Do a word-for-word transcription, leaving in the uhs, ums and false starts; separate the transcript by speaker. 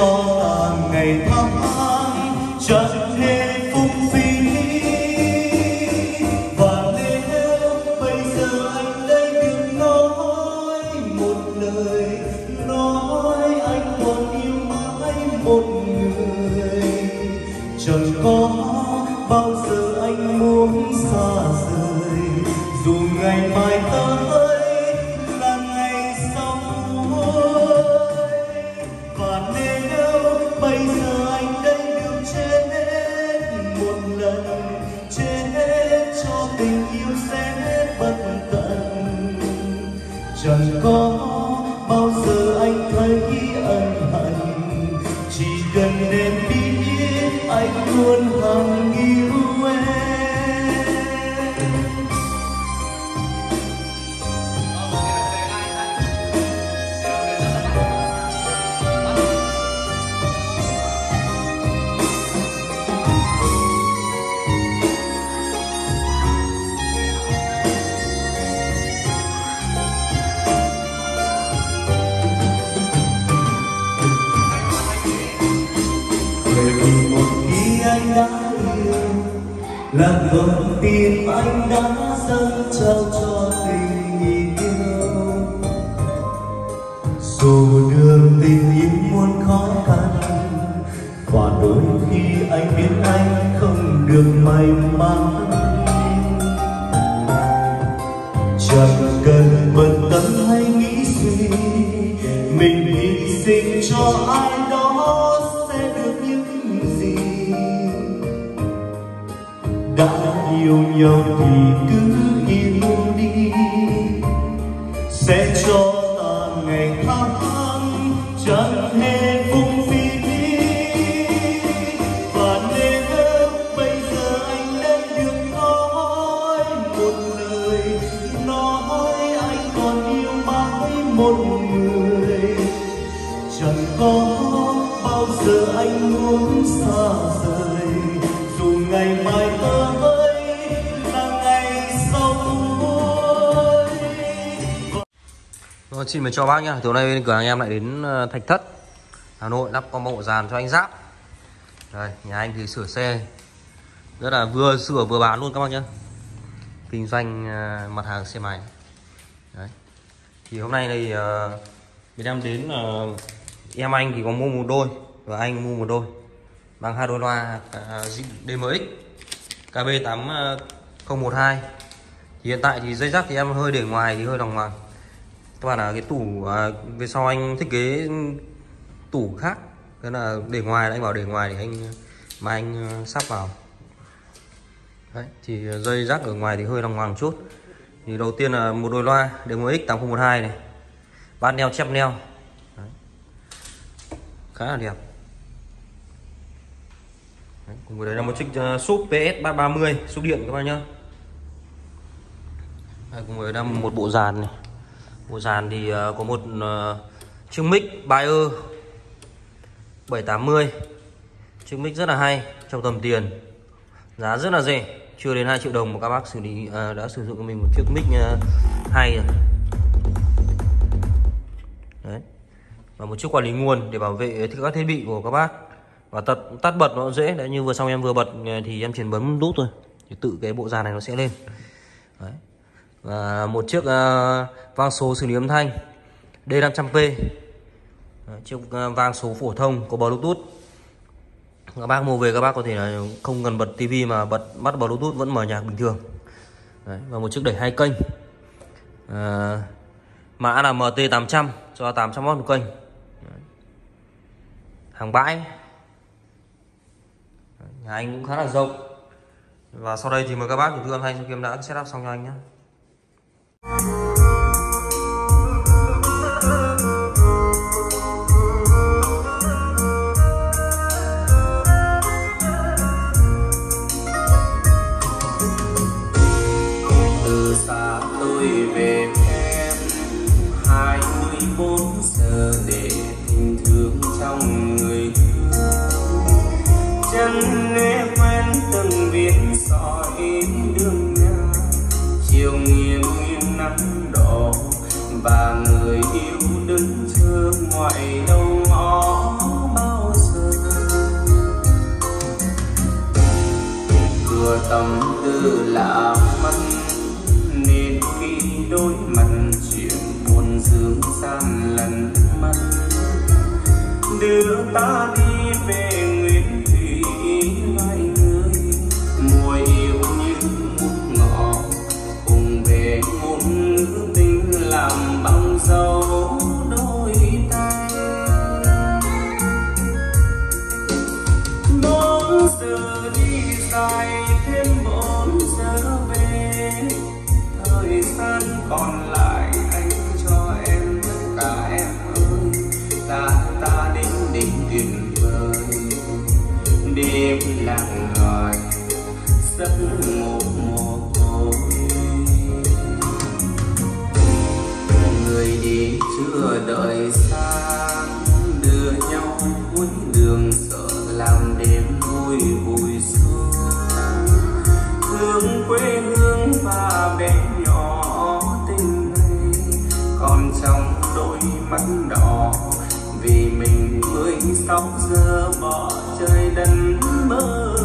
Speaker 1: cho ta ngày tháng chẳng hề phung phí. Và nếu bây giờ anh đây được nói một lời, nói anh còn yêu mãi một người, chẳng có bao giờ anh muốn xa rời, dù ngày mai tới là ngày sau thôi. Và nếu bây giờ anh đây được chết một lần, chết cho tình yêu sẽ bất tận, chẳng có bao giờ anh thấy ân hận, chỉ cần em biết anh luôn hằng yêu em. Một khi anh đã yêu là con tim anh đã dâng trao cho tình yêu, dù đường tình yêu muôn khó khăn, và đôi khi anh biết anh không được may mắn, chẳng cần bận tâm hay nghĩ suy, mình hy sinh cho ai đó sẽ được những gì. Đã yêu nhau thì cứ yêu đi, sẽ cho ta ngày tháng chẳng hề phung phí. Và nếu bây giờ anh đây được nói một lời, nói anh còn yêu mãi một người, chẳng có bao giờ anh muốn xa rời, dù ngày mai tới là ngày sau thôi.
Speaker 2: Rồi, xin mời cho bác nhá. Tối nay bên cửa hàng em lại đến Thạch Thất, Hà Nội lắp combo bộ dàn cho anh Giáp. Đây, nhà anh thì sửa xe rất là vừa sửa vừa bán luôn các bác nhá. Kinh doanh mặt hàng xe máy. Đấy. Thì hôm nay thì uh, bên em đến uh, em anh thì có mua một đôi và anh mua một đôi bằng hai đôi loa uh, đê em ích K B tám không một hai. Thì hiện tại thì dây rắc thì em hơi để ngoài thì hơi đằng ngoài. Các bạn là cái tủ uh, về sau anh thiết kế tủ khác, thế là để ngoài, anh bảo để ngoài thì anh mà anh uh, sắp vào. Đấy, thì dây rắc ở ngoài thì hơi đằng ngoài một chút. Thì đầu tiên là một đôi loa đê em ích tám không một hai này, bát neo chép neo. Đấy. Khá là đẹp. Đấy, cùng với đấy là một chiếc uh, súp P S ba ba mươi súp điện các bạn nhá. Đấy, cùng với đó một bộ dàn này. Bộ dàn thì uh, có một uh, chiếc mic Bayer bảy tám mươi. Chiếc mic rất là hay, trong tầm tiền, giá rất là rẻ, chưa đến hai triệu đồng mà các bác xử lý uh, đã sử dụng cho mình một chiếc mic uh, hay rồi. Đấy. Và một chiếc quản lý nguồn để bảo vệ các thiết bị của các bác. Và tắt, tắt bật nó dễ. Đấy, như vừa xong em vừa bật thì em chỉ bấm nút thôi thì tự cái bộ dàn này nó sẽ lên. Đấy. Và một chiếc uh, vang số xử lý âm thanh D năm trăm P. Đấy, chiếc uh, vang số phổ thông có Bluetooth. Các bác mua về các bác có thể là không cần bật tivi mà bật bắt Bluetooth vẫn mở nhạc bình thường. Đấy. Và một chiếc đẩy hai kênh. Uh, mã là M T tám trăm cho tám trăm oát một kênh. Đấy. Hàng bãi. Đấy. Nhà anh cũng khá là rộng. Và sau đây thì mời các bác thử âm thanh cho Kim đã setup xong cho anh nhé.
Speaker 3: Từ xa tôi về em hai mươi bốn giờ để tình thương trong người thương, chân nghe quen từng biển sỏi đường nhà, chiều nghiêng nghiêng nắng đỏ và người yêu đứng chờ ngoài đầu ngõ bao đưa ta đi về nguyên thủy loài người. Mùa yêu như một ngọ cùng về một ngữ tình làm bằng dấu đôi tay. Bốn giờ đi dài thêm bốn giờ về, thời gian còn lại anh cho em tất cả em ơi. Ta ta đến đỉnh tuyệt vời, đêm lặng loài giấc ngủ mồ côi. Người đi chưa đợi sáng, đưa nhau cuối đường sợ làm đêm vui vui xuống. Thương quê hương và bé nhỏ tình này còn trong đôi mắt đỏ, vì mình mười sáu giờ bỏ trời đất mơ.